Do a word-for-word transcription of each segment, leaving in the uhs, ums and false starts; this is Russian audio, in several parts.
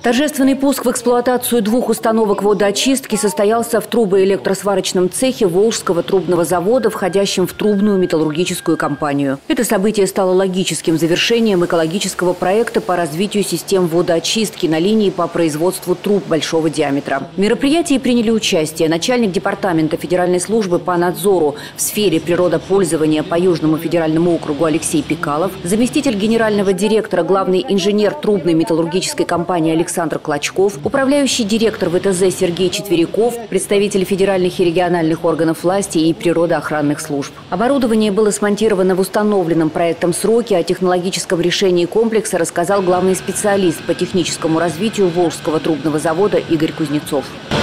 Торжественный пуск в эксплуатацию двух установок водоочистки состоялся в трубоэлектросварочном цехе Волжского трубного завода, входящем в трубную металлургическую компанию. Это событие стало логическим завершением экологического проекта по развитию систем водоочистки на линии по производству труб большого диаметра. В мероприятии приняли участие начальник департамента Федеральной службы по надзору в сфере природопользования по Южному федеральному округу Алексей Пикалов, заместитель генерального директора, главный инженер трубной металлургической компании Алексей Александр Клочков, управляющий директор ВТЗ Сергей Четверяков, представители федеральных и региональных органов власти и природоохранных служб. Оборудование было смонтировано в установленном проектом сроке. О технологическом решении комплекса рассказал главный специалист по техническому развитию Волжского трубного завода Игорь Кузнецов.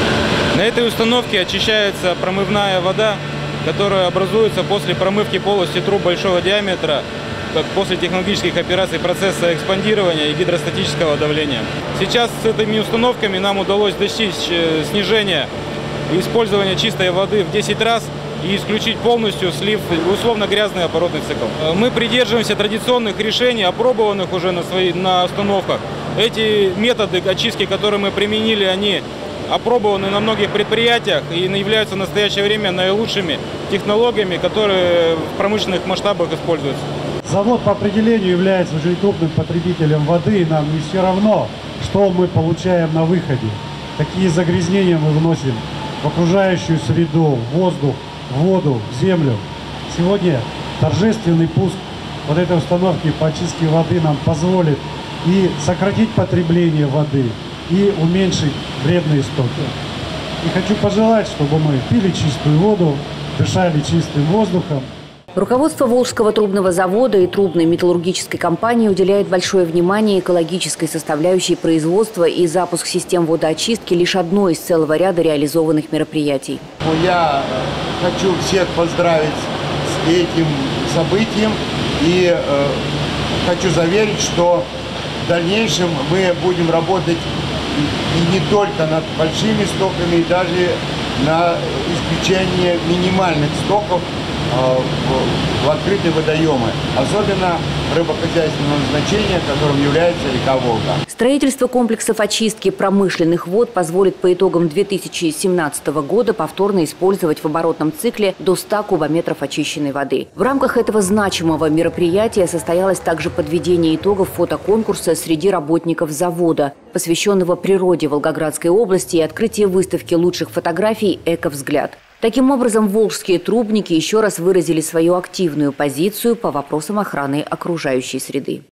На этой установке очищается промывная вода, которая образуется после промывки полости труб большого диаметра, после технологических операций процесса экспандирования и гидростатического давления. Сейчас с этими установками нам удалось достичь снижения использования чистой воды в десять раз и исключить полностью слив условно грязный оборотный цикл. Мы придерживаемся традиционных решений, опробованных уже на, свои, на установках. Эти методы очистки, которые мы применили, они опробованы на многих предприятиях и являются в настоящее время наилучшими технологиями, которые в промышленных масштабах используются. Завод по определению является уже крупным потребителем воды, и нам не все равно, что мы получаем на выходе, какие загрязнения мы вносим в окружающую среду, в воздух, в воду, в землю. Сегодня торжественный пуск вот этой установки по очистке воды нам позволит и сократить потребление воды, и уменьшить вредные стоки. И хочу пожелать, чтобы мы пили чистую воду, дышали чистым воздухом. Руководство Волжского трубного завода и трубной металлургической компании уделяет большое внимание экологической составляющей производства, и запуск систем водоочистки – лишь одно из целого ряда реализованных мероприятий. Я хочу всех поздравить с этим событием и э, хочу заверить, что в дальнейшем мы будем работать и не только над большими стоками, и даже на исключение минимальных стоков в открытые водоемы, особенно рыбохозяйственного назначения, которым является река Волга. Строительство комплексов очистки промышленных вод позволит по итогам две тысячи семнадцатого года повторно использовать в оборотном цикле до ста кубометров очищенной воды. В рамках этого значимого мероприятия состоялось также подведение итогов фотоконкурса среди работников завода, посвященного природе Волгоградской области, и открытие выставки лучших фотографий «Эко-взгляд». Таким образом, волжские трубники еще раз выразили свою активную позицию по вопросам охраны окружающей среды.